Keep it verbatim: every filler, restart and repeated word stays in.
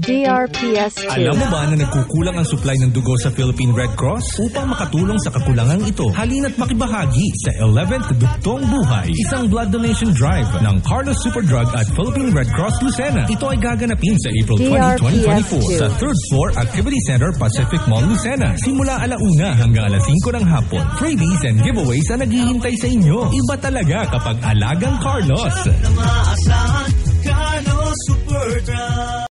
D R P S two. Alam mo ba na nagkukulang ang supply ng dugo sa Philippine Red Cross? Upang makatulong sa kakulangang ito, halina't makibahagi sa eleventh Dugtong Buhay, isang blood donation drive ng Carlos Superdrug at Philippine Red Cross Lucena. Ito ay gaganapin sa April twentieth, twenty twenty-four sa third floor Activity Center, Pacific Mall, Lucena. Simula alauna hanggang alas singko ng hapon. Freebies and giveaways ang naghihintay sa inyo. Iba talaga kapag alagang Carlos. Carlos Superdrug.